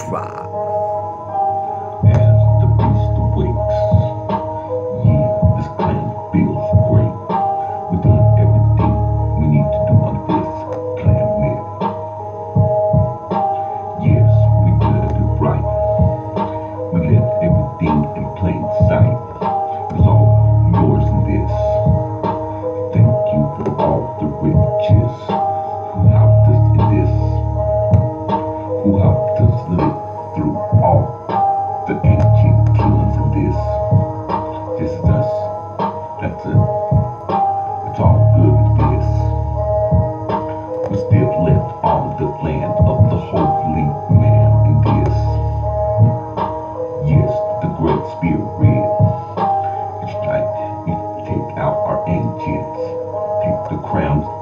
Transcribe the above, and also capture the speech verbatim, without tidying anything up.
drop. As the beast awakes, yeah, this plan feels great. We're doing everything we need to do on this planet. Yes, we did it right. We left everything in plain sight. It's all yours in this. Thank you for all the riches. Who helped us in this? Who helped us live through all the ancient killings in this? This is us. That's it. It's all good with this. We still left on the land of the holy man in this. Yes, the great spirit. It's like we take out our ancients, take the crowns